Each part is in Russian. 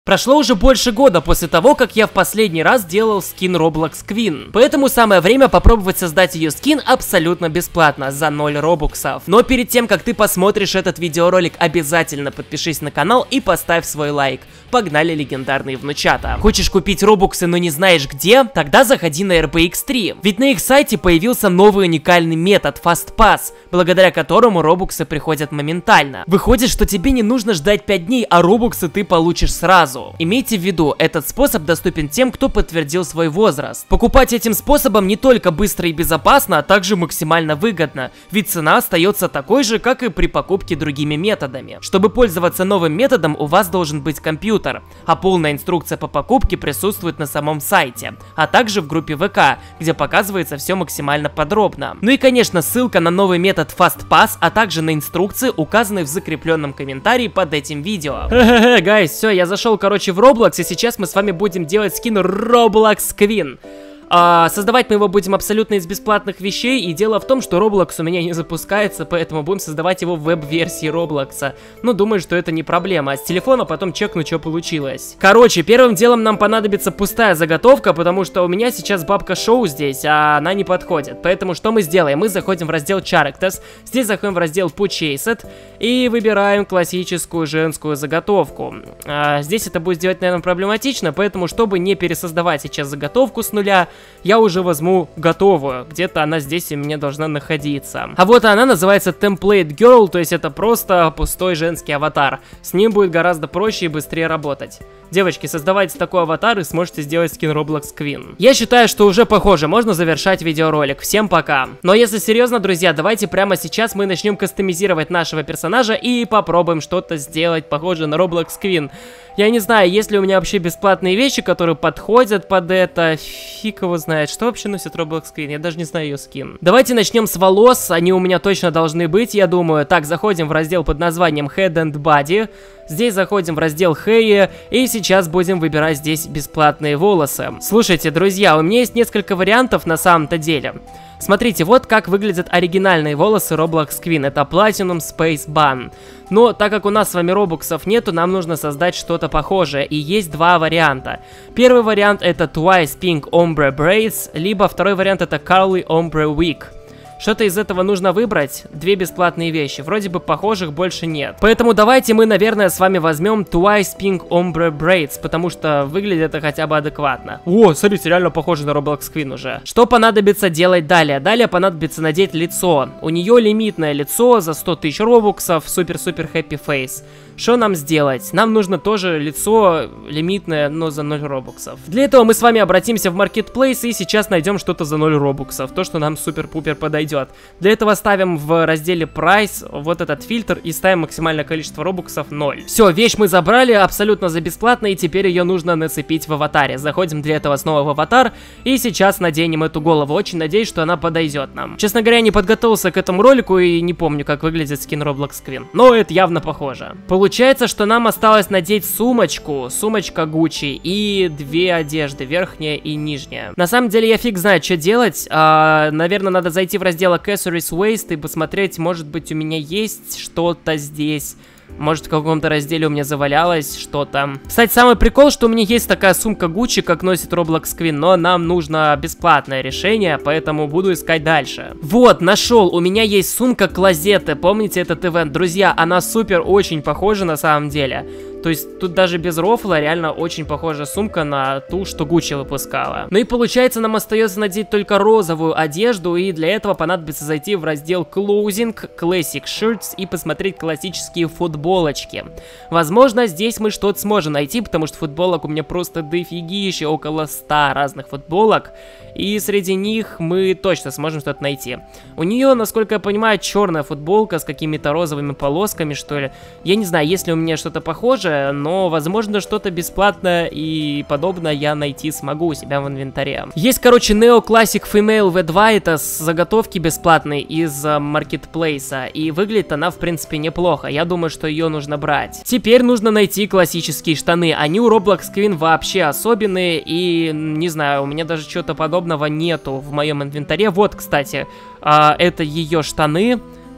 Прошло уже больше года после того, как я в последний раз делал скин Roblox Queen, поэтому самое время попробовать создать ее скин абсолютно бесплатно, за 0 робоксов. Но перед тем, как ты посмотришь этот видеоролик, обязательно подпишись на канал и поставь свой лайк. Погнали, легендарные внучата. Хочешь купить робоксы, но не знаешь где? Тогда заходи на RBX3, ведь на их сайте появился новый уникальный метод Fast Pass, благодаря которому робоксы приходят моментально. Выходит, что тебе не нужно ждать 5 дней, а робоксы ты получишь сразу. Имейте в виду, этот способ доступен тем, кто подтвердил свой возраст. Покупать этим способом не только быстро и безопасно, а также максимально выгодно, ведь цена остается такой же, как и при покупке другими методами. Чтобы пользоваться новым методом, у вас должен быть компьютер, а полная инструкция по покупке присутствует на самом сайте, а также в группе ВК, где показывается все максимально подробно. Ну и конечно, ссылка на новый метод Fast Pass, а также на инструкции, указанные в закрепленном комментарии под этим видео. Гайс, все, я зашел, короче, в Roblox, и сейчас мы с вами будем делать скин Roblox Queen. Создавать мы его будем абсолютно из бесплатных вещей, и дело в том, что Roblox у меня не запускается, поэтому будем создавать его в веб-версии Roblox. Ну, думаю, что это не проблема, а с телефона потом чекну, что получилось. Короче, первым делом нам понадобится пустая заготовка, потому что у меня сейчас бабка Шоу здесь, а она не подходит. Поэтому что мы сделаем? Мы заходим в раздел Characters, здесь заходим в раздел Purchased и выбираем классическую женскую заготовку. Здесь это будет сделать, наверное, проблематично, поэтому, чтобы не пересоздавать сейчас заготовку с нуля, я уже возьму готовую, где-то она здесь у меня должна находиться. А вот она называется Template Girl, то есть это просто пустой женский аватар. С ним будет гораздо проще и быстрее работать. Девочки, создавайте такой аватар и сможете сделать скин Roblox Queen. Я считаю, что уже похоже, можно завершать видеоролик. Всем пока. Но если серьезно, друзья, давайте прямо сейчас мы начнем кастомизировать нашего персонажа и попробуем что-то сделать похожее на Roblox Queen. Я не знаю, есть ли у меня вообще бесплатные вещи, которые подходят под это. Фиг его знает, что вообще носит Roblox Queen, я даже не знаю ее скин. Давайте начнем с волос, они у меня точно должны быть, я думаю. Так, заходим в раздел под названием Head and Body. Здесь заходим в раздел Hair, и сейчас будем выбирать здесь бесплатные волосы. Слушайте, друзья, у меня есть несколько вариантов на самом-то деле. Смотрите, вот как выглядят оригинальные волосы Roblox Queen. Это Platinum Space Bun. Но так как у нас с вами робоксов нету, нам нужно создать что-то похожее. И есть два варианта. Первый вариант это Twice Pink Ombre Braids, либо второй вариант это Curly Ombre Wig. Что-то из этого нужно выбрать, две бесплатные вещи, вроде бы похожих больше нет. Поэтому давайте мы, наверное, с вами возьмем Twice Pink Ombre Braids, потому что выглядит это хотя бы адекватно. О, смотрите, реально похоже на Roblox Queen уже. Что понадобится делать далее? Далее понадобится надеть лицо. У нее лимитное лицо за 100 тысяч робоксов, супер-супер happy face. Что нам сделать? Нам нужно тоже лицо лимитное, но за 0 робоксов. Для этого мы с вами обратимся в Marketplace и сейчас найдем что-то за 0 робоксов. То, что нам супер-пупер подойдет. Для этого ставим в разделе Price вот этот фильтр и ставим максимальное количество робоксов 0. Все, вещь мы забрали абсолютно за бесплатно, и теперь ее нужно нацепить в аватаре. Заходим для этого снова в аватар и сейчас наденем эту голову. Очень надеюсь, что она подойдет нам. Честно говоря, я не подготовился к этому ролику и не помню, как выглядит скин Roblox Queen. Но это явно похоже. Получается, что нам осталось надеть сумочку, сумочка Gucci и две одежды, верхняя и нижняя. На самом деле я фиг знает, что делать. Наверное, надо зайти в раздел Accessories Waste и посмотреть, может быть, у меня есть что-то здесь. Может, в каком-то разделе у меня завалялось что-то. Кстати, самый прикол, что у меня есть такая сумка Gucci, как носит Roblox Queen, но нам нужно бесплатное решение, поэтому буду искать дальше. Вот, нашел. У меня есть сумка Клозетте. Помните этот ивент? Друзья, она супер очень похожа на самом деле. То есть тут даже без рофла реально очень похожая сумка на ту, что Gucci выпускала. Ну и получается, нам остается надеть только розовую одежду, и для этого понадобится зайти в раздел Clothing, Classic Shirts и посмотреть классические футболочки. Возможно, здесь мы что-то сможем найти, потому что футболок у меня просто дофигища, около 100 разных футболок, и среди них мы точно сможем что-то найти. У нее, насколько я понимаю, черная футболка с какими-то розовыми полосками, что ли. Я не знаю, есть ли у меня что-то похожее, но, возможно, что-то бесплатное и подобное я найти смогу у себя в инвентаре. Есть, короче, Neo Classic Female V2, это с заготовки бесплатной из маркетплейса, и выглядит она, в принципе, неплохо. Я думаю, что ее нужно брать. Теперь нужно найти классические штаны. Они у Roblox Queen вообще особенные, и, не знаю, у меня даже чего-то подобного нету в моем инвентаре. Вот, кстати, это ее штаны.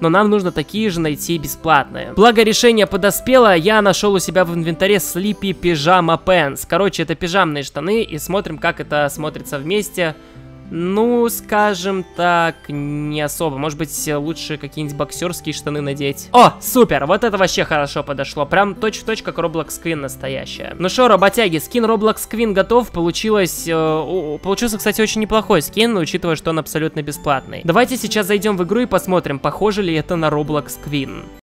но нам нужно такие же найти бесплатные. Благо решение подоспело, я нашел у себя в инвентаре Sleepy Pyjama Pants. Короче, это пижамные штаны, и смотрим, как это смотрится вместе. Ну, скажем так, не особо. Может быть, лучше какие-нибудь боксерские штаны надеть. О, супер! Вот это вообще хорошо подошло. Прям точь-в-точь, как Roblox Queen настоящая. Ну шо, работяги, скин Roblox Queen готов. Получился, кстати, очень неплохой скин, учитывая, что он абсолютно бесплатный. Давайте сейчас зайдем в игру и посмотрим, похоже ли это на Roblox Queen.